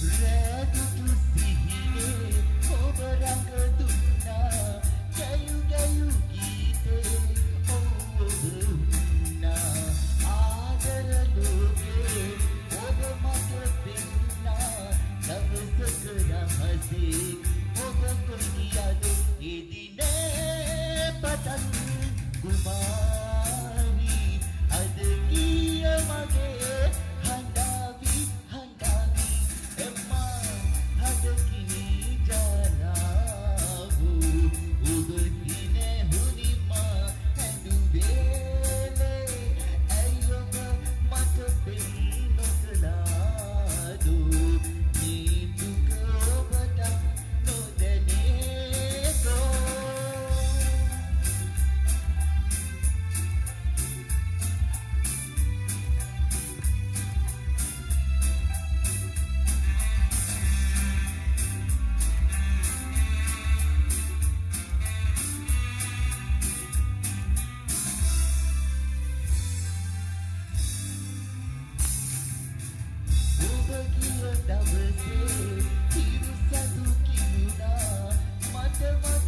රැඳුතු සිහිනේ ඔබ රඟ දුන්නා ගැයු ගැයු ගීතේ ඔබ වුණා ආදර ලෝකේ ඔබ මට පෙන්නා දවසක රහසේ ඔබ කොහියද එදිනේ පතන් කුමාරි අද ගිය මගේ හඬාවි හඬාවි එම්මා හදකිනි ජාලාවු ඔබ දිනේ හුනිමා හැඬුවේලේ ඇයි ඔබ මට පෙන්නොකලාදු මේ දුක ඔබට නොදැනේකෝ ඔබ ගිය දවසේ හිරු සතු කිවුණා මට